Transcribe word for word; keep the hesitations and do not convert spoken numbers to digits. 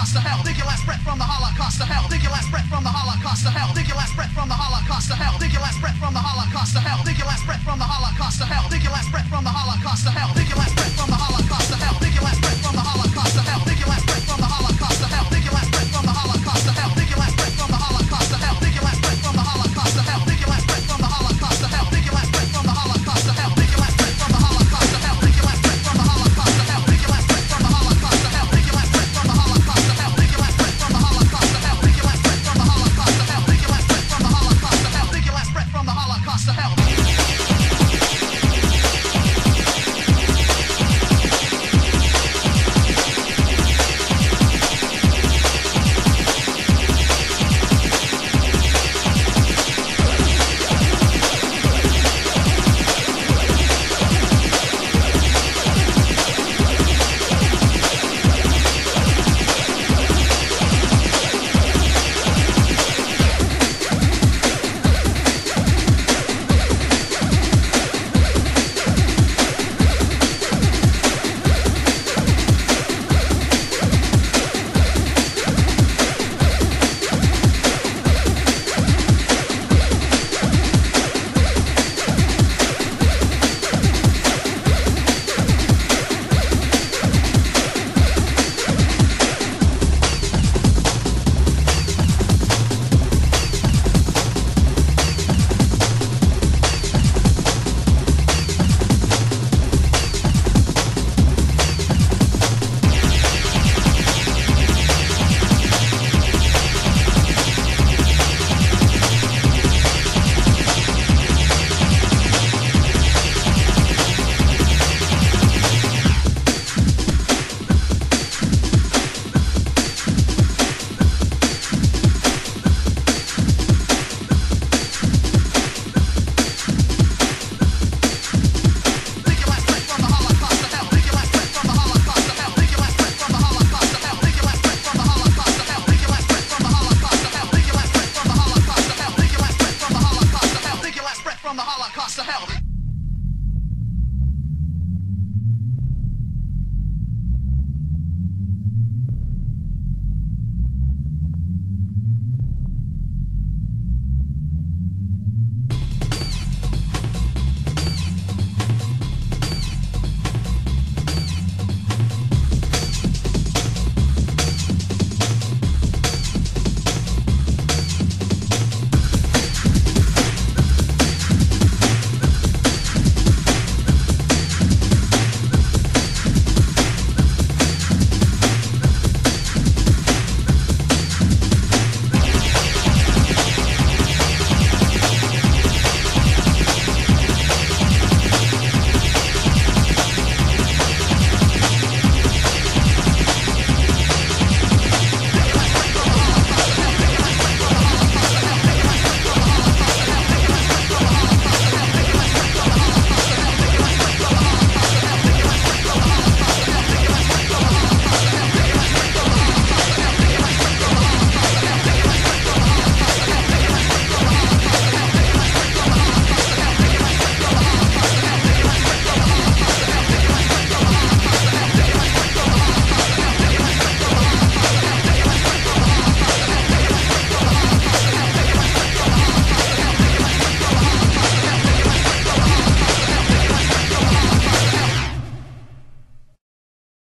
Holocaust to hell. Think your last breath from the Holocaust to hell. Think your last breath from the Holocaust to hell. Think your last breath from the Holocaust to hell. Think your last breath from the Holocaust to hell. Think your last breath from the Holocaust to hell. Think your last breath from the Holocaust to hell. Think your last breath from the Holocaust to hell. Think your last breath from the Holocaust to hell. Think your last breath